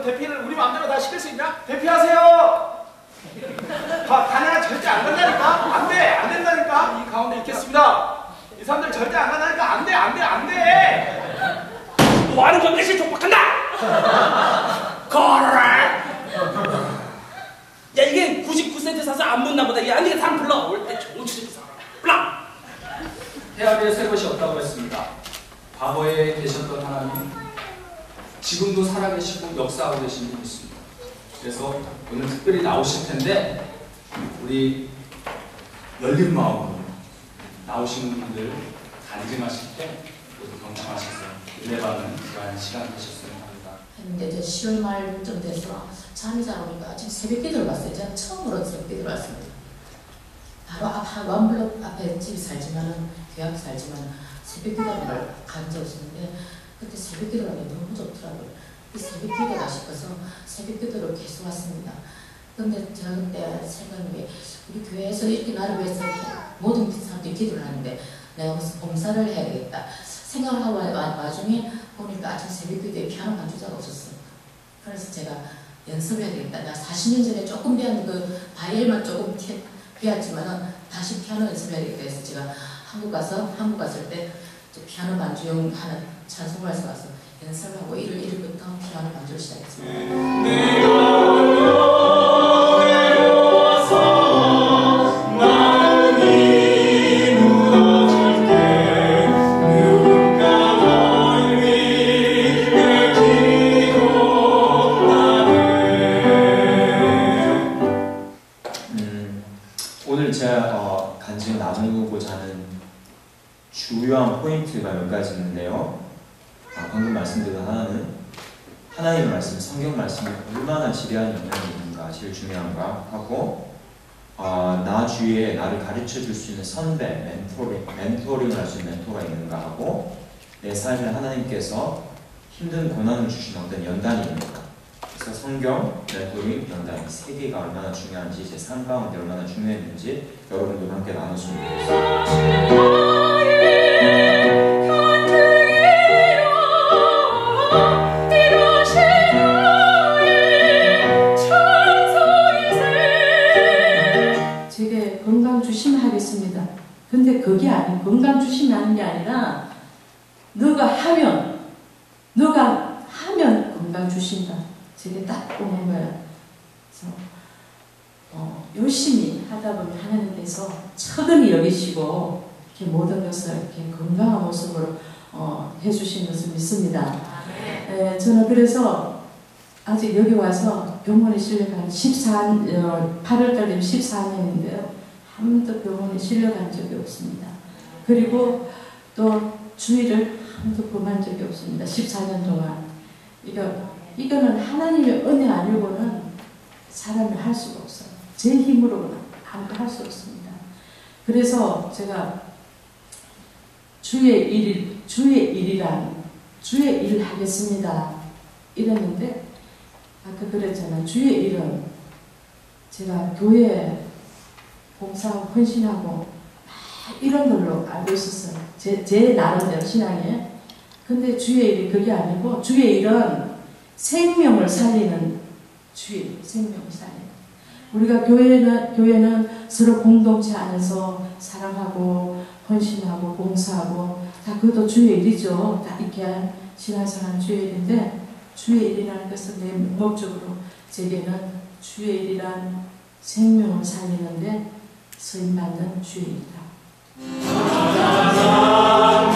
그 대피를 우리 마음대로 다 시킬 수 있냐? 대피하세요! 가난한 절대 안 간다니까? 안 돼! 안 된다니까? 이 가운데 있겠습니다. 이 사람들 절대 안 간다니까? 안 돼! 안 돼! 안 돼! 뭐 하는 건데 씨 족박한다! 걸어라! 야 이게 99센트 사서 안 묻나 보다. 야 니가 사람 불러. 올 때 좋은 주제도 사라. 불러! 해아리에 새 것이 없다고 했습니다. 과거에 계셨던 하나님, 지금도 살아계시고 역사하고 계신 분이 있습니다. 그래서 오늘 특별히 나오실 텐데 우리 열린 마음으로 나오시는 분들 간증하실 때 모두 경청하셔서 은혜 받는 그러한 시간 되셨으면 합니다. 근데 이제 10월 말쯤 돼서 잠이 잘 오니까 아침 새벽 기도를 봤어요. 제가 처음으로 새벽 기도를 봤습니다. 바로 앞 원블럭 앞에 집이 살지만은 교회 앞에 살지만 새벽 기도를 간 적이 있었는데 그때 새벽 기도를 하기 너무 좋더라고요. 그 새벽 기도가 싶어서 새벽 기도를 계속 왔습니다. 근데 제가 그때 생각한 게 우리 교회에서 이렇게 나를 위해서 이렇게 모든 사람들이 기도를 하는데 내가 무슨 봉사를 해야 되겠다 생각을 하고 와중에 보니까 아침 새벽 기도에 피아노 반주자가 없었어요. 그래서 제가 연습해야 되겠다. 내가 40년 전에 조금 배운 그 바이엘만 조금 배웠지만은 다시 피아노 연습해야 되겠다 해서 제가 한국 갔을 때 피아노 반주용 하는 찬송가에서 가서 연습하고 1일부터 피아노 반주를 시작했습니다. 오늘 제가 간증을 나누고자 하는 주요한 포인트가 몇 가지 있는데요. 방금 말씀드린 하나는 하나님의 말씀, 성경 말씀이 얼마나 지대한 영향이 있는가 제일 중요한가 하고 나 주위에 나를 가르쳐 줄 수 있는 선배, 멘토링을 할 수 있는 멘토가 있는가 하고 내 삶에 하나님께서 힘든 고난을 주신 어떤 연단이 있는가. 그래서 성경, 멘토링, 연단 세 개가 얼마나 중요한지 제 삶 가운데 얼마나 중요했는지 여러분들과 함께 나눴으면 좋겠습니다. 제게 건강 조심하겠습니다. 근데 그게 아니고 건강 조심하는 게 아니라 너가 하면 건강 주신다. 제게 딱 오는 거야. 그래서 열심히 하다 보면 하나님께서 차근히 여기시고 이렇게 모든 것을 이렇게 건강한 모습으로 해주신 것을 믿습니다. 저는 그래서 아직 여기 와서 병원에 실려간 8월달 되면 14년인데요. 한 번도 병원에 실려간 적이 없습니다. 그리고 또 주의를 한 번도 범한 적이 없습니다. 14년 동안. 이거는 하나님의 은혜 아니고는 사람이 할 수가 없어요. 제 힘으로는 아무도 할 수 없습니다. 그래서 제가 주의 일 하겠습니다. 이랬는데 아까 그랬잖아요. 주의 일은 제가 교회 봉사하고 헌신하고 이런 걸로 알고 있었어요. 제 나름대로 신앙에. 근데 주의 일이 그게 아니고 주의 일은 생명을 살리는 주의, 생명을 살리는. 우리가 교회는 서로 공동체 안에서 사랑하고 헌신하고 봉사하고 다 그것도 주의 일이죠. 다 이렇게 신앙생활 주의 일인데 주의 일이라는 것은 내 목적으로 제게는 주의 일이란 생명을 살리는데 쓰임받는 주의 일이다.